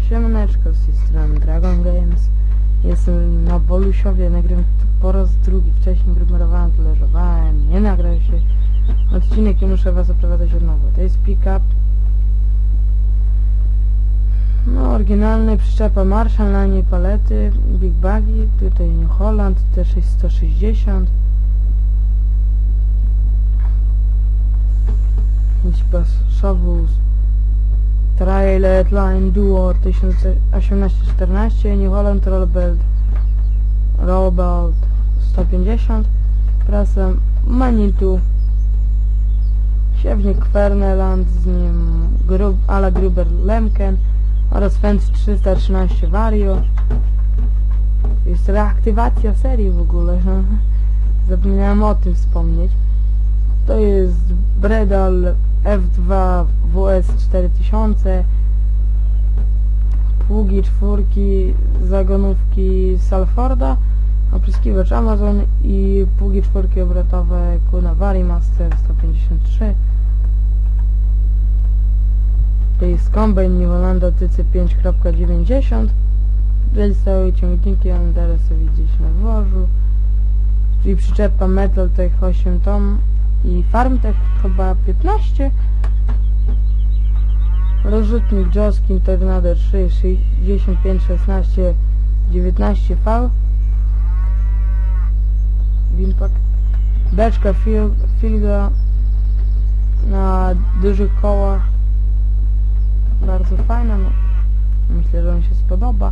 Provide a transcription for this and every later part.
Siemaneczko, z tej strony Dragon Games. Jestem na Wolusiowie, nagrywam po raz drugi. Wcześniej grumerowałem, leżowałem, nie nagrał się odcinek i muszę was oprowadzać od nowa. To jest pick-up. No, oryginalny, przyczepa Marshall, na niej palety, Big Buggy, tutaj New Holland, T6160. Basowóz Trailer Line Duo 1814, New Holland Rollbolt 150, prasa Manitou, siewnik Kverneland, z nim ala Gruber Lemken oraz Fendt 313 Vario. Jest reaktywacja serii w ogóle, zapomniałem o tym wspomnieć. To jest Bredal F2 WS 4000, pługi czwórki, zagonówki Salforda, opryskiwacz Amazon i pługi czwórki obrotowe Kuna Varimaster 153. To jest kombajn New Hollanda TC 5.90. Tutaj stały ciągniki, one teraz sobie gdzieś na dworzu. Czyli przyczepa Metaltech 8 tom i Farmtech chyba 15. Rozrzutnik Joskin Tornado 3 65 16 19V. Wimpak. Beczka Filga na dużych kołach. Bardzo fajna. No. Myślę, że on się spodoba.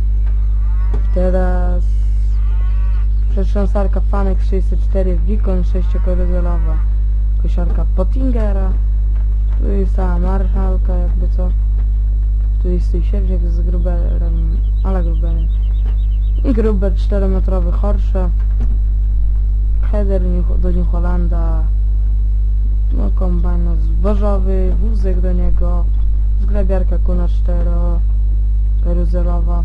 Teraz przetrząsarka Fanex 604 Vicon 6-karuzelowa, kosiarka Pottingera, tu jest ta Marszalka, jakby co, tu jest ten siewnik z Gruberem, ale Gruberem, i Gruber 4-metrowy Porsche, header do New Hollanda, no kombajn zbożowy, wózek do niego, zgrabiarka Kuna 4-karuzelowa,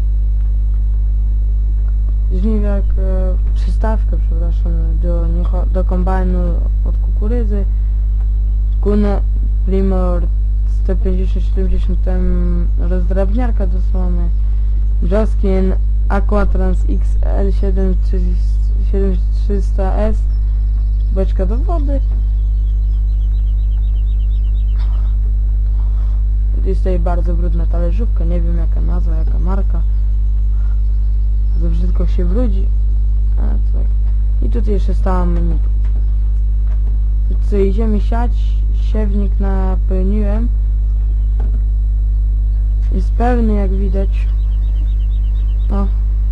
żniwiak, przystawkę, przepraszam, do kombajnu od kukurydzy, Kuna Primor 150-70 rozdrabniarka do słomy, Joskin Aquatrans XL 7300S, beczka do wody. Jest tutaj bardzo brudna talerzówka, nie wiem jaka nazwa, jaka marka. Za brzydko się brudzi. A, tak. I tutaj jeszcze stała menu. Co idziemy siać, siewnik napełniłem. Jest pełny, jak widać. O.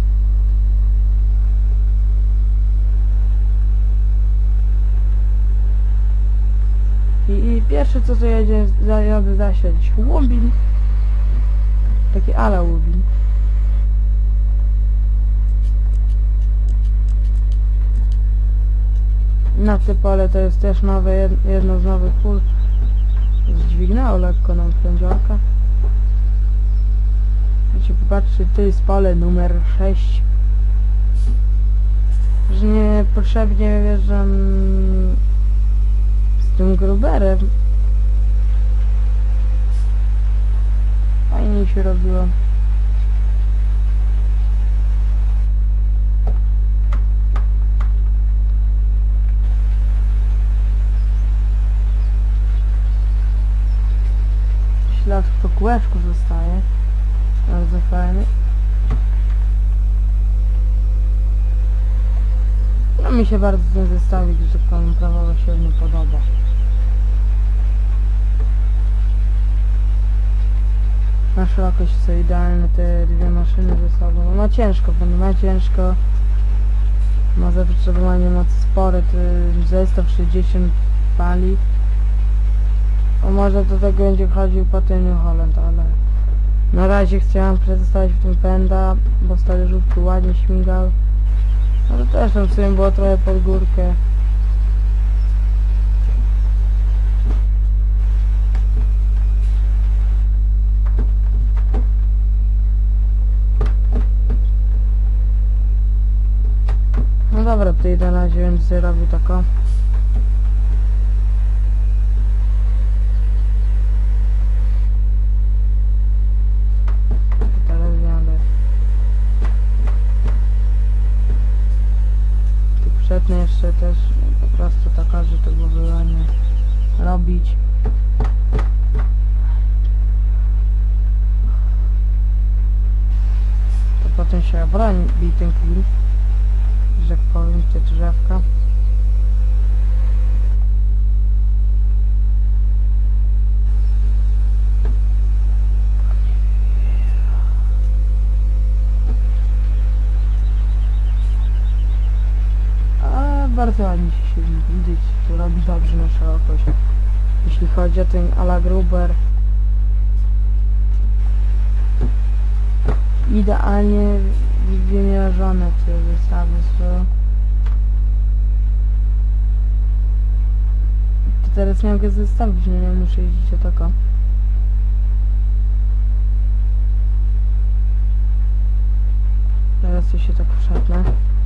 I pierwsze co to jadę zasiać łubin. Taki ala łubin. Na te pole to jest też nowe, jedno z nowych pól. Zdźwignęło lekko nam prędziorka. Wiecie, popatrzcie, to jest pole numer 6. Że niepotrzebnie wjeżdżam z tym Gruberem. Fajnie się robiło. Ślad po kółeczku zostaje. Bardzo fajny. No mi się bardzo ten zestawik, że panu prawowo się nie podoba. Na szerokość są idealne te dwie maszyny ze sobą. No ma ciężko, ma ciężko. Ma zapotrzebowanie mocy spore, to zestaw 60 pali. A może do tego będzie chodził potem New Holland, ale na razie chciałem przedstawić w tym pęda, bo talerzówki ładnie śmigał. Ale też tam w sumie było trochę pod górkę. No dobra, tutaj na razie będę robił taką. świetne jeszcze też po prostu taka, że to było nie robić. To potem się obroni ten kill, że jak powiem, te drzewka. Bardzo ładnie się widzieć, to robi dobrze na szerokość. Jeśli chodzi o ten ala Gruber, idealnie wymierzone te wystawy są. To teraz nie mogę zestawić, nie muszę jeździć o tako. Teraz to się tak przetnę.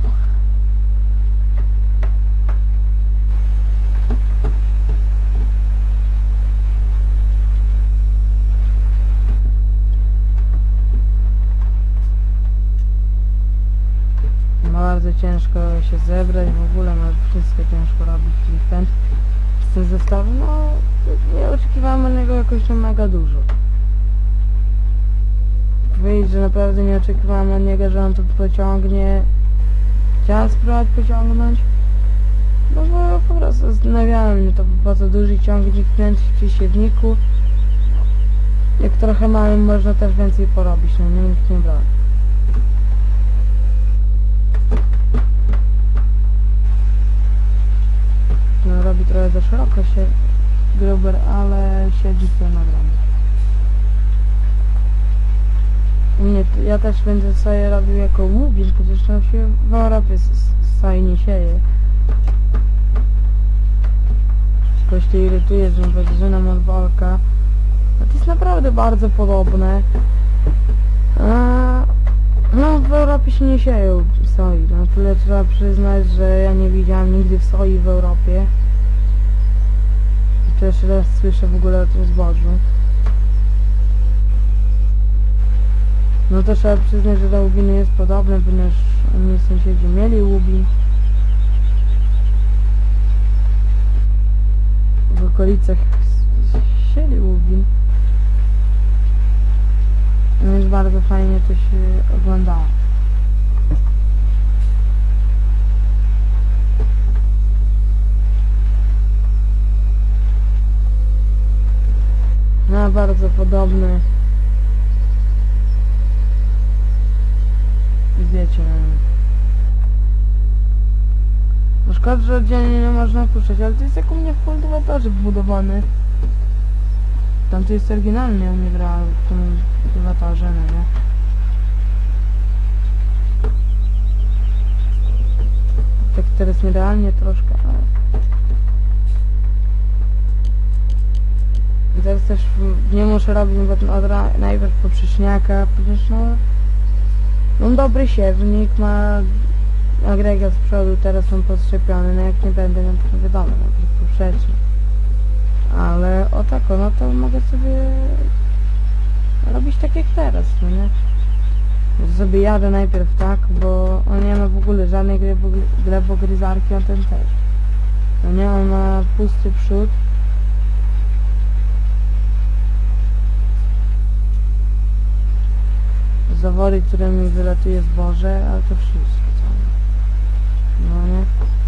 Bardzo ciężko się zebrać, w ogóle ma wszystko ciężko robić ten z tym zestawem. No nie oczekiwałem od niego jakoś tam mega dużo. Powiedzieć, że naprawdę nie oczekiwałem od niego, że on to pociągnie. Chciałem spróbować pociągnąć, no bo po prostu zastanawiałem mnie to, po co duży ciągnik kręcić przy siewniku. Jak trochę małym można też więcej porobić, no nikt nie brał. No, robi trochę za szeroko się Gruber, ale siedzi tu na granicy. Ja też będę sobie robił jako łubin, przecież to się w Europie soi nie sieje. Ktoś się irytuje, że wyzwyczajam od Wolka. No to jest naprawdę bardzo podobne. No w Europie się nie sieją soi, no tyle trzeba przyznać, że ja nie widziałem nigdy w soi w Europie. I pierwszy raz słyszę w ogóle o tym zbożu. No to trzeba przyznać, że do łubiny jest podobne, ponieważ oni sąsiedzi mieli łubin. W okolicach sieli łubin. Więc bardzo fajnie to się oglądało. No bardzo podobny. Wiecie, no szkoda, że oddzielnie nie można puszczać, ale to jest jak u mnie w kultywatorze wbudowany. Tam to jest oryginalnie u mnie w tym kultywatorze, no nie? Tak teraz nierealnie troszkę, ale... I teraz też nie muszę robić najpierw poprzeczniaka, ponieważ no... Mam dobry siewnik, ma agregat z przodu, teraz są podszczepiony, no jak nie będę, no to wiadomo, no poprzeczny. Ale o tako, no to mogę sobie robić tak jak teraz, no nie? Sobie jadę najpierw tak, bo on nie ma w ogóle żadnej glebogryzarki, on ten też. No nie, on ma pusty przód. Zawory, którymi wylatuje zboże, ale to wszystko, co? No nie?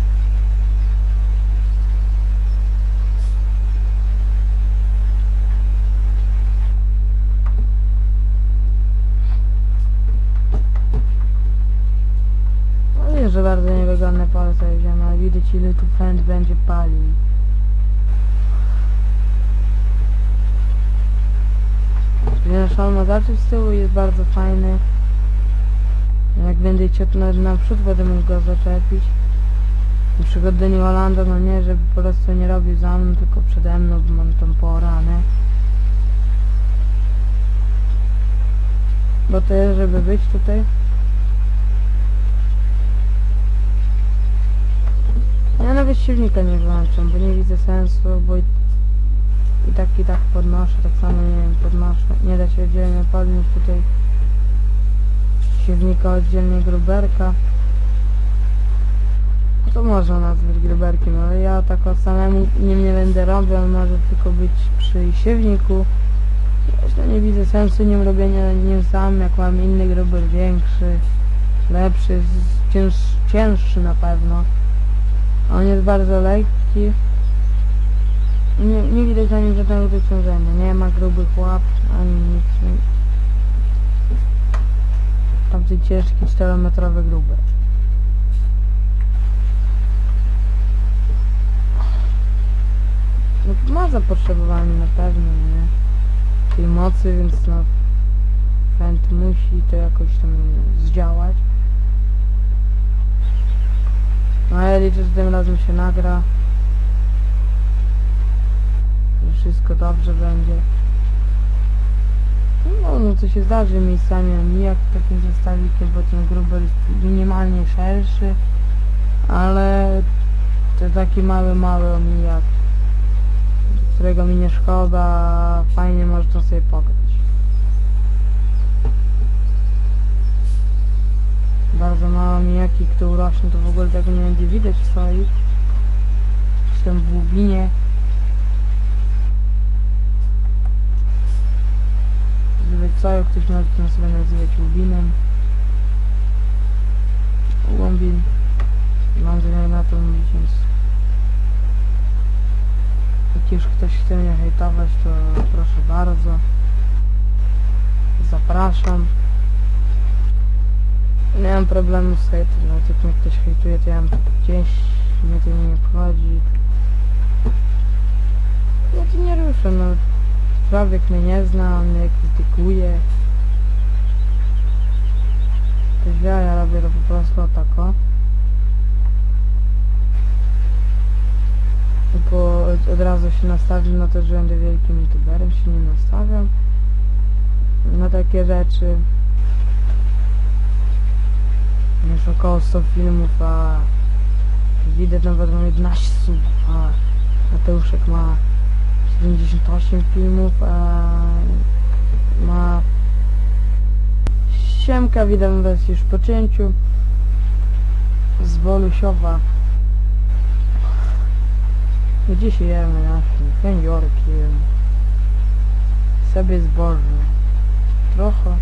No wiesz, że bardzo niewygodne pole sobie wziąłem, ale widać ile tu pęd będzie palił. Ponieważ on ma zacząć z tyłu, jest bardzo fajny. Jak będę chciał na przód, będę mógł go zaczepić. Na przykład do New Hollanda, no nie, żeby po prostu nie robił za mną, tylko przede mną, bo mam tą poranę. Bo to jest, żeby być tutaj. Ja nawet siewnika nie wyłączam, bo nie widzę sensu, bo i tak podnoszę, tak samo nie wiem, podnoszę. Nie da się oddzielnie podnieść tutaj siewnika, oddzielnie gruberka. to można nazwać gruberkiem, ale ja tak od samemu nie będę robił, on może tylko być przy siewniku. Zresztą nie widzę sensu nim robienia nim sam, jak mam inny gruber większy, lepszy, cięższy na pewno. On jest bardzo lekki. Nie widać na nim żadnego dociążenia, nie ma grubych łap, ani nic. Tamty ciężki 4-metrowy gruber. No, ma zapotrzebowanie na pewno, nie? Tej mocy, więc no Fendt musi to jakoś tam zdziałać. No ja liczę, że tym razem się nagra. Że wszystko dobrze będzie. No co się zdarzy miejscami omijak takim zestawikiem, bo ten gruber jest minimalnie szerszy, ale to taki mały omijak, którego mi nie szkoda, fajnie można sobie pograć. Bardzo małe omijaki, które urośną, to w ogóle tego nie będzie widać w swoich. Jestem w głubinie. Co, ktoś może to sobie nazywać łubinem. Łąbin. Mam zamiar na to mówić, więc jak już ktoś chce mnie hejtować, to proszę bardzo. Zapraszam. Nie mam problemu z hejtem, nawet jak mnie ktoś hejtuje, to ja mam gdzieś, mnie to nie obchodzi. Ja to nie ruszę, no. Człowiek mnie nie zna, on mnie krytykuje. To źle, ja robię to po prostu tako. Bo od razu się nastawiam na to, że będę wielkim youtuberem, się nie nastawiam na takie rzeczy. Już około 100 filmów, a widać nawet mam 11 subów, a Mateuszek ma 78 filmów, a ma Siemka, witam was już po cięciu z Wolusiowa. Dzisiaj jemy naszym wędziorkiem, sobie zboże trochę.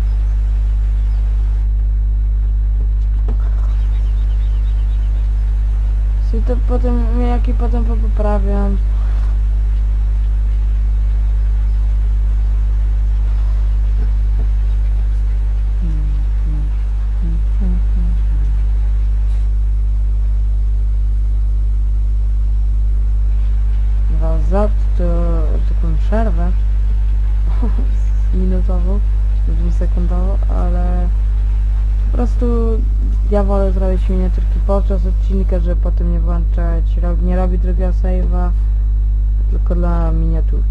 I to potem, jaki potem poprawiam. Za to taką przerwę minutową, 2-sekundową, ale po prostu ja wolę zrobić miniaturki podczas odcinka, żeby potem nie włączać, nie robić drugiego save'a, tylko dla miniaturki.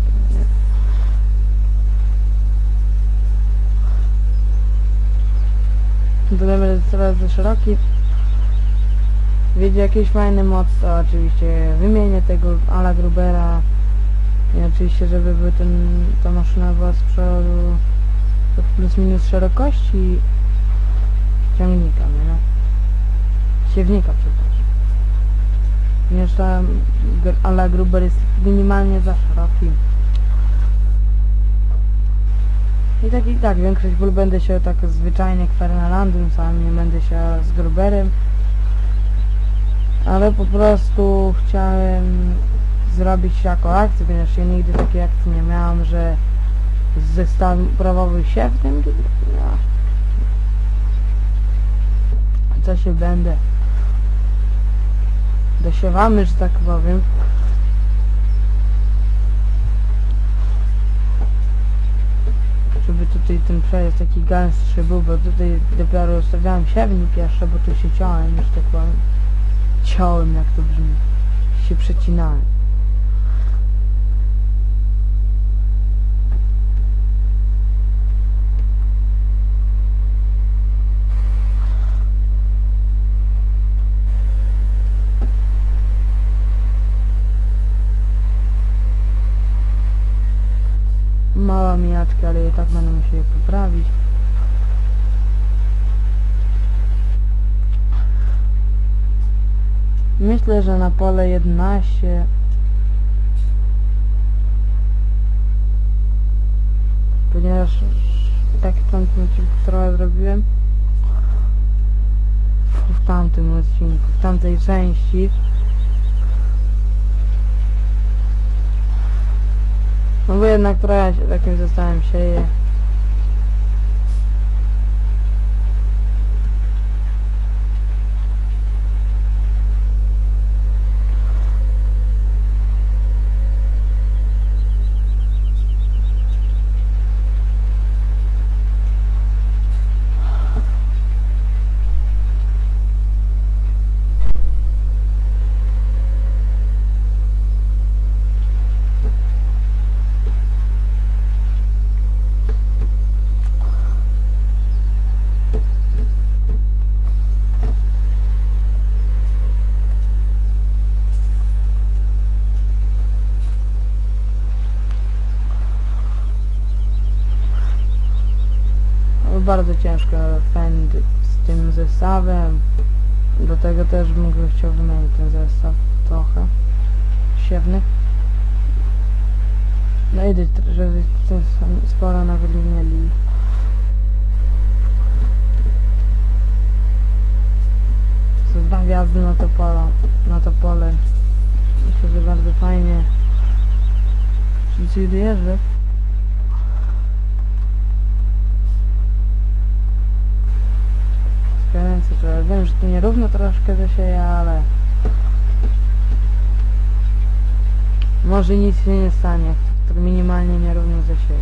To będę coraz za szeroki. Wiedzie jakiś fajny moc, to oczywiście wymienię tego ala Grubera i oczywiście, żeby był ta maszyna była z przodu plus minus szerokości ciągnika, nie? Siewnika, przepraszam. Ponieważ ta ala Gruber jest minimalnie za szeroki. I tak, większość ból będę się tak zwyczajnie Kwernelandem, sam nie będę się z Gruberem. Ale po prostu chciałem zrobić jako akcję, ponieważ ja nigdy takiej akcji nie miałam, że zestaw prawowy siewnym, no. Co się będę? Dosiewamy, że tak powiem. Żeby tutaj ten przejazd taki gęstszy był, bo tutaj dopiero ustawiałem siewnik jeszcze, bo tu się ciąłem, już tak powiem. Ciąłem, jak to brzmi. Się przecinałem. Mała mijaczka, ale i tak będę musiał je poprawić. Myślę, że na pole 11 ponieważ tak w tamtym odcinku trochę zrobiłem w tamtym odcinku, w tamtej części, no bo jednak trochę się takim zestawem sieje. Bardzo ciężko fend z tym zestawem, do tego też bym chciał wymienić ten zestaw trochę siewny. No i że sporo nawet mieli. Są dwa wjazdy na to pole. Myślę, że bardzo fajnie. Czyli jeżdżę. Ręce, że wiem, że tu nierówno troszkę zasieje, ale może nic się nie stanie, który minimalnie nierówno zasieje.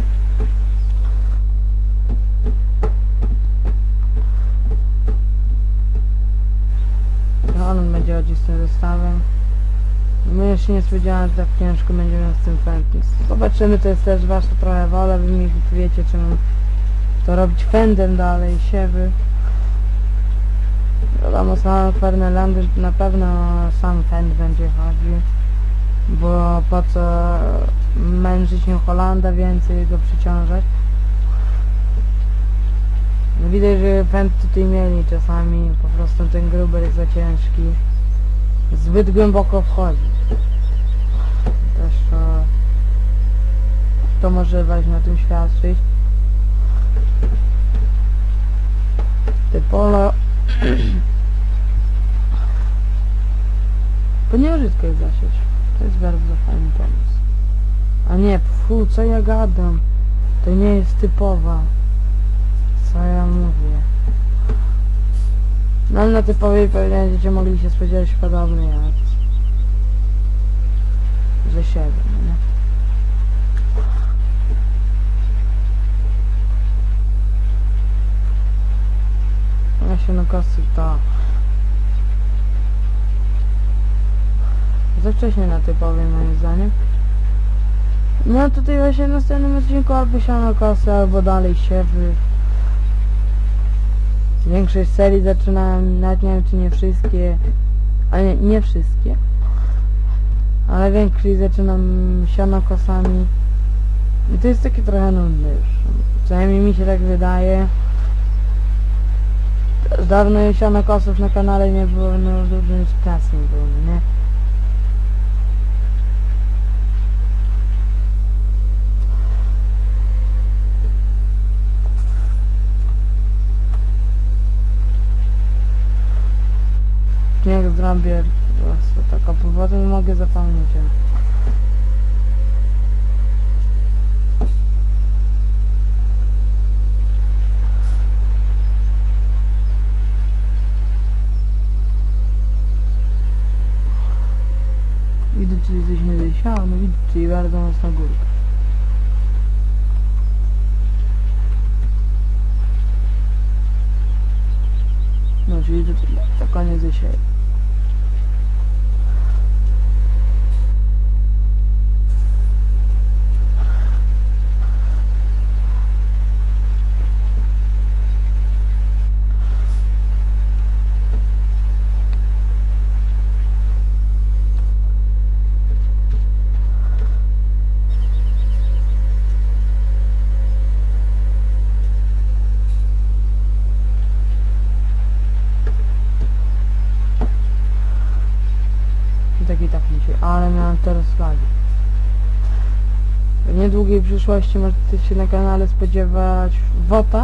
On będzie chodzić z tym zestawem. My jeszcze nie spodziewałem, że tak ciężko będzie miał z tym fendem. Zobaczymy, to jest też wasza trochę wola, wy mi wiecie, czy mam to robić fendem dalej, siewy. Wiadomo, sam Fernelandy na pewno sam fend będzie chodził, bo po co męczyć New Hollanda, więcej go przyciążać. No widać, że fend tutaj mieli czasami, po prostu ten gruber jest za ciężki, zbyt głęboko wchodzi. Też to może właśnie na tym świadczyć. Te polo ponieważ rzadko jest zasieć. To jest bardzo fajny pomysł. A nie, co ja gadam? To nie jest typowa. Co ja mówię? No ale na typowej pewnie będziecie mogli się spodziewać podobnie jak ze siebie, nie? Ja się na kosy to za wcześnie na typowej moim zdaniem. No tutaj właśnie w następnym odcinku albo siano kosy, albo dalej siewy. Większość serii zaczynałem, nawet nie wiem czy nie wszystkie, ale nie wszystkie, ale większość zaczynam siano kosami i to jest takie trochę nudne już, przynajmniej mi się tak wydaje. Też dawno siano kosów na kanale nie było, no dużo już czasu nie było, nie? Niech zrobię po prostu taką powodę, mogę zapomnieć. Widzę, czyli coś nie zasiało, no widzę, czyli bardzo mocna górka. No, czyli to koniec zasiaje. mam teraz lagi. W niedługiej przyszłości możecie się na kanale spodziewać WOTA.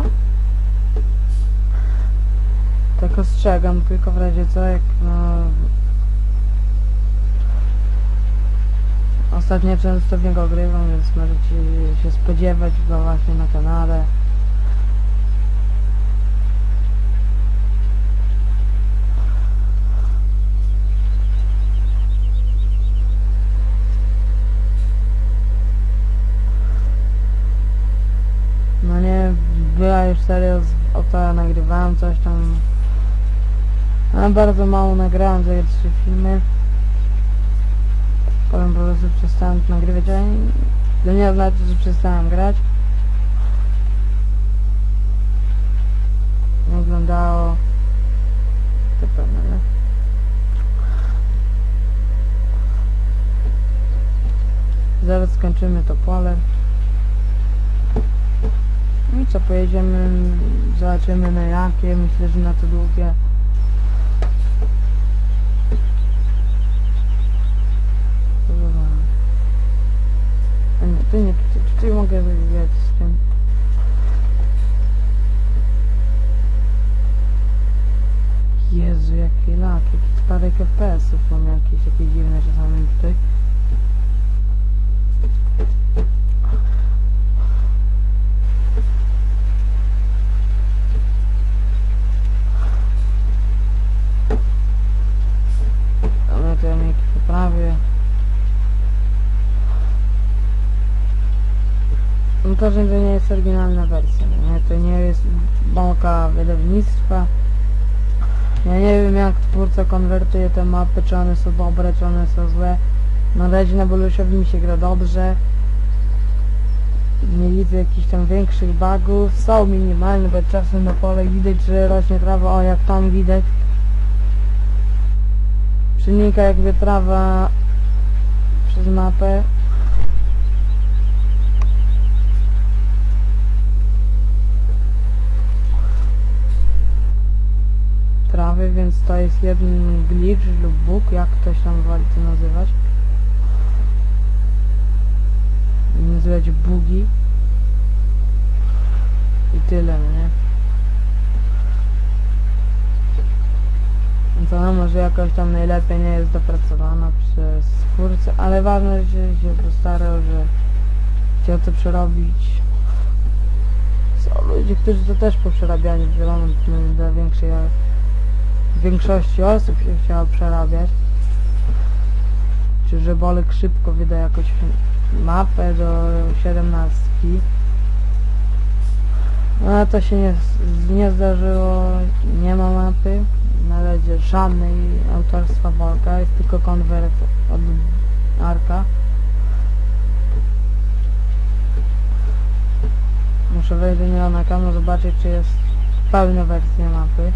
Tak ostrzegam, tylko w razie co, jak ostatnio często w niego grywam, więc możecie się spodziewać go właśnie na kanale. No nie, była już serio o to nagrywałem coś tam, ale bardzo mało nagrałem, za 3 filmy. Potem po prostu przestałem nagrywać, ale to nie znaczy, że przestałem grać. Nie wyglądało to pewne, nie? Zaraz skończymy to pole. I co, pojedziemy, zobaczymy na jakie, myślę, że na to długie. Tutaj mogę wywijać z tym. Jezu, jaki lag, jaki spadek FPS-ów mam jakieś dziwne czasami tutaj. Ale to ja mnie poprawię. No to, że to nie jest oryginalna wersja, nie? To nie jest bąka wydawnictwa. Ja nie wiem, jak twórca konwertuje te mapy, czy one są dobre, czy one są złe. Na razie na Bolusiowi mi się gra dobrze. Nie widzę jakichś tam większych bugów. Są minimalne, bo czasem na pole widać, że rośnie trawa, o jak tam widać. Przenika jakby trawa przez mapę. Trawy, więc to jest jeden glitch lub bug, jak ktoś tam woli to nazywać. Nazywać bugi. I tyle, nie? To może jakoś tam najlepiej nie jest dopracowana przez twórcę, ale ważne, że się postarał, że chciał to przerobić. Są ludzie, którzy to też poprzerabiali, wiadomo, dla większości osób się chciało przerabiać. Czy że Bolek szybko wyda jakąś mapę do 17. No ale to się nie zdarzyło, nie ma mapy. Na razie żadnej autorstwa Bolka, jest tylko konwert od Arka. Muszę wejść do niego na kanał, zobaczyć, czy jest pełna wersja mapy.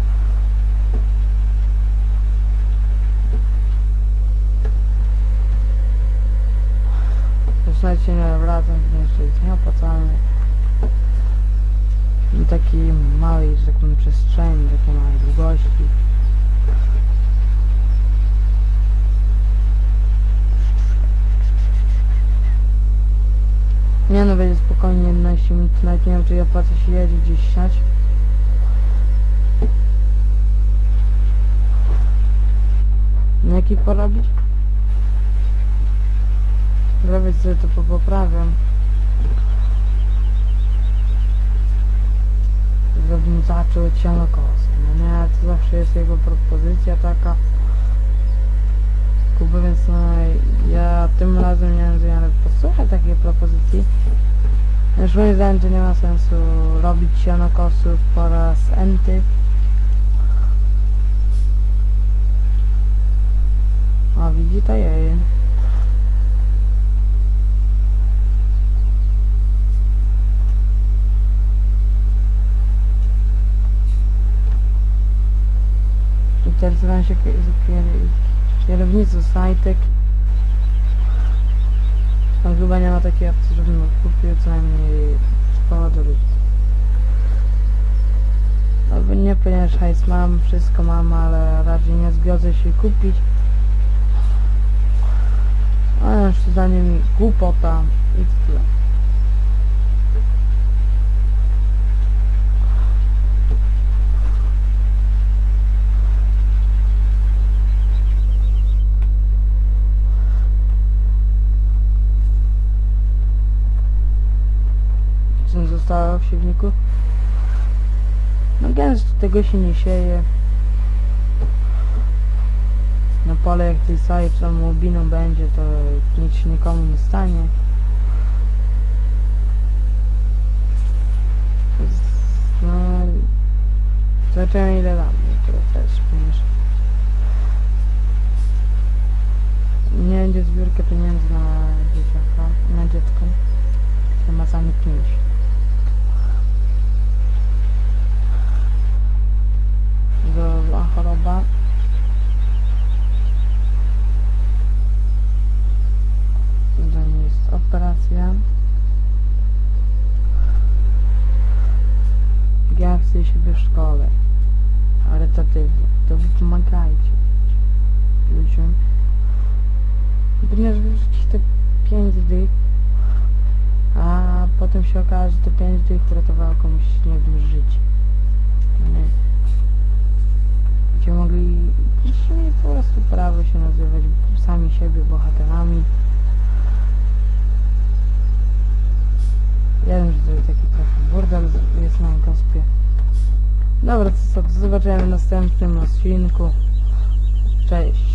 Już nawet się nie wracam, jeszcze jest nieopłacalny. I takiej małej, że tak powiem, przestrzeni, takiej małej długości. Nie no, będzie spokojnie 11 minut, nawet nie wiem, czy opłaca się jedzie gdzieś siać. Jaki porobić? Zrobić sobie to poprawiam. Żebym zaczął od sianokosy. No nie, to zawsze jest jego propozycja taka. Kuby, więc no, ja tym razem nie wiem, że posłuchać takiej propozycji. Już moim zdaniem to nie ma sensu robić sianokosów po raz enty. O, widzi to jej. Interesowałem się kierownicą Sajtek. Tam chyba nie ma takiej opcji, żebym kupił co najmniej z powodu rodziców. Albo nie, ponieważ hajs mam, wszystko mam, ale raczej nie zgodzę się kupić. A jeszcze zdaniem głupota i tyle. Co zostało w siewniku? No gęsto tego się nie sieje. Na pole jak tej saje czy tam łobiną będzie, to nic się nikomu nie stanie. No... Zobaczymy ile dam, to też ponieważ nie będzie zbiórka pieniędzy na dzieciaka, na dziecko. Ma sami kimś. Zła choroba. To nie jest operacja. Ja chcę siebie w szkole. Charytatywnie. To wy pomagajcie ludziom. Ponieważ wyrzucić te 5 dych, a potem się okaże, że te 5 dych uratowało komuś, nie wiem, życie. Gdzie mogli po prostu prawo się nazywać sami siebie bohaterami. Ja wiem, że to jest taki trochę burdel jest na gospie. Dobra, to zobaczymy w następnym odcinku. Cześć.